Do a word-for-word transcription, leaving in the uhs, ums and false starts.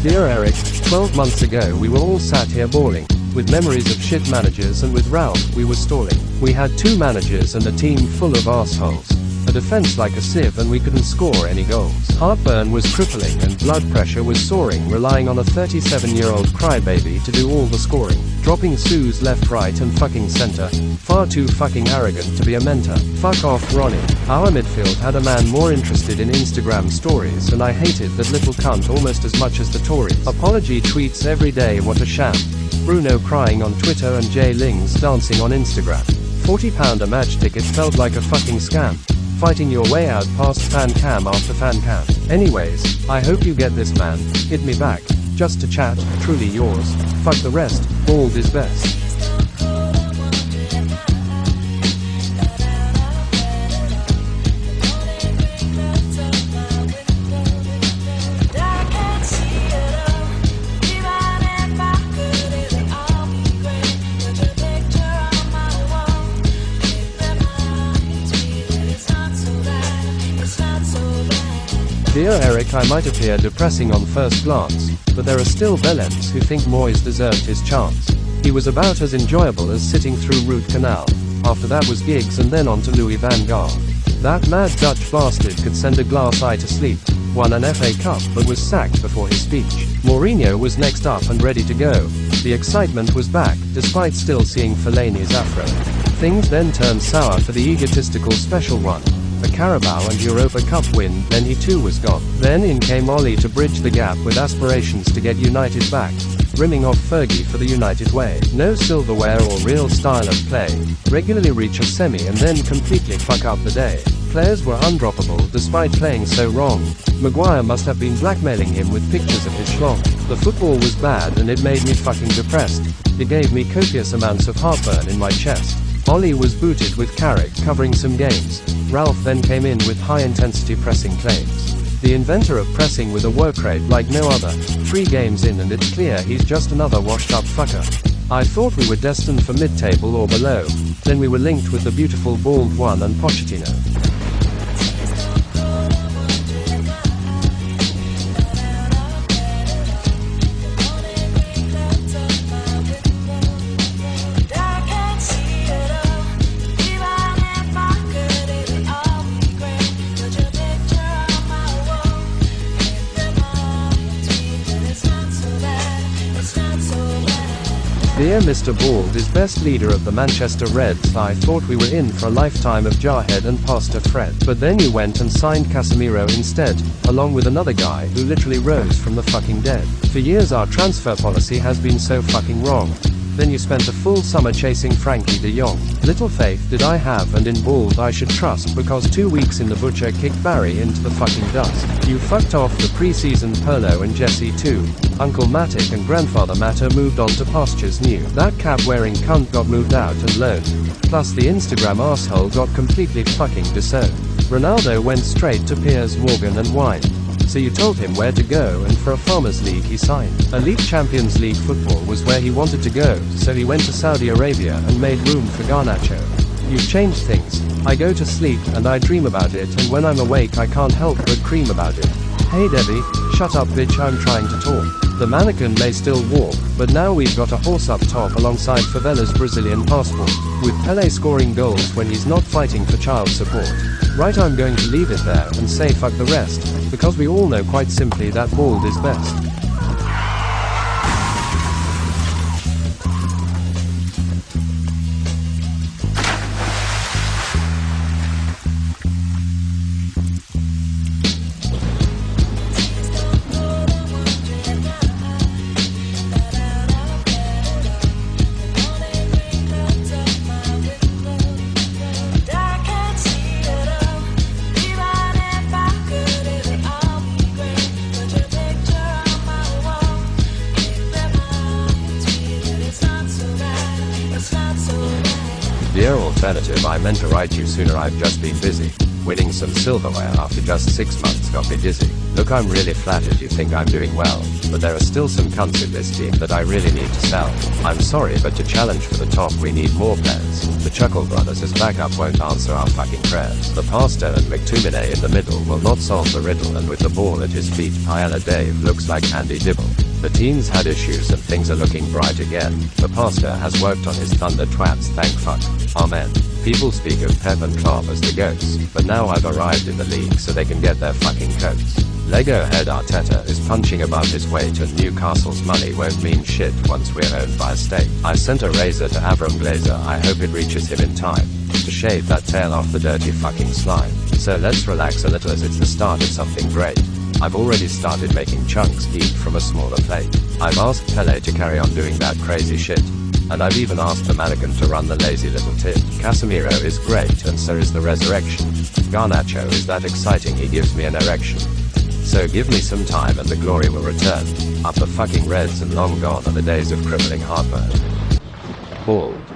Dear Erik, twelve months ago we were all sat here bawling, with memories of shit managers, and with Ralph we were stalling. We had two managers and a team full of assholes. A defense like a sieve, and we couldn't score any goals. Heartburn was crippling and blood pressure was soaring, relying on a thirty-seven-year-old crybaby to do all the scoring. Dropping Sue's left, right and fucking center. Far too fucking arrogant to be a mentor. Fuck off, Ronnie. Our midfield had a man more interested in Instagram stories, and I hated that little cunt almost as much as the Tories. Apology tweets every day, what a sham. Bruno crying on Twitter and Jay Lings dancing on Instagram. forty pound a match ticket felt like a fucking scam. Fighting your way out past fan cam after fan cam. Anyways, I hope you get this, man. Hit me back. Just to chat. Truly yours. Fuck the rest. Bald is best. Dear Erik, I might appear depressing on first glance, but there are still bellends who think Moyes deserved his chance. He was about as enjoyable as sitting through Root Canal. After that was gigs and then on to Louis van Gaal. That mad Dutch bastard could send a glass eye to sleep, won an F A Cup but was sacked before his speech. Mourinho was next up and ready to go. The excitement was back, despite still seeing Fellaini's afro. Things then turned sour for the egotistical special one. A Carabao and Europa Cup win, then he too was gone. Then in came Ollie to bridge the gap with aspirations to get United back, rimming off Fergie for the United way. No silverware or real style of play, regularly reach a semi and then completely fuck up the day. Players were undroppable despite playing so wrong. Maguire must have been blackmailing him with pictures of his schlong. The football was bad and it made me fucking depressed. It gave me copious amounts of heartburn in my chest. Ollie was booted with Carrick covering some games. Ralph then came in with high-intensity pressing claims. The inventor of pressing with a work rate like no other. Three games in and it's clear he's just another washed-up fucker. I thought we were destined for mid-table or below. Then we were linked with the beautiful bald one and Pochettino. Dear Mister Bald is best leader of the Manchester Reds. I thought we were in for a lifetime of Jarhead and Pastor Fred. But then you went and signed Casemiro instead, along with another guy who literally rose from the fucking dead. For years our transfer policy has been so fucking wrong. Then you spent a full summer chasing Frankie de Jong. Little faith did I have, and in Bald I should trust, because two weeks in the butcher kicked Barry into the fucking dust. You fucked off the pre-season Polo and Jesse too. Uncle Matic and Grandfather Matter moved on to pastures new. That cap-wearing cunt got moved out and loaned. Plus the Instagram asshole got completely fucking disowned. Ronaldo went straight to Piers Morgan and whined. So you told him where to go, and for a Farmers League he signed. Elite Champions League football was where he wanted to go, so he went to Saudi Arabia and made room for Garnacho. You've changed things. I go to sleep and I dream about it, and when I'm awake I can't help but cream about it. Hey Debbie, shut up bitch, I'm trying to talk. The mannequin may still walk, but now we've got a horse up top alongside Favela's Brazilian passport, with Pelé scoring goals when he's not fighting for child support. Right, I'm going to leave it there and say fuck the rest, because we all know quite simply that Bald is best. Dear alternative, I meant to write you sooner, I've just been busy. Winning some silverware after just six months got me dizzy. Look, I'm really flattered you think I'm doing well, but there are still some cunts in this team that I really need to sell. I'm sorry, but to challenge for the top we need more players. The Chuckle Brothers as backup won't answer our fucking prayers. The pastor and McTominay in the middle will not solve the riddle, and with the ball at his feet, Paella Dave looks like Andy Dibble. The team's had issues and things are looking bright again. The pastor has worked on his thunder twats, thank fuck. Amen. People speak of Pep and Klopp as the goats, but now I've arrived in the league so they can get their fucking coats. Lego head Arteta is punching above his weight, and Newcastle's money won't mean shit once we're owned by a state. I sent a razor to Avram Glazer, I hope it reaches him in time to shave that tail off the dirty fucking slime. So let's relax a little as it's the start of something great. I've already started making chunks eat from a smaller plate. I've asked Pele to carry on doing that crazy shit. And I've even asked the mannequin to run the lazy little tit. Casemiro is great, and so is the resurrection. Garnacho is that exciting he gives me an erection. So give me some time and the glory will return. Up the fucking Reds and long gone are the days of crippling heartburn. Bald.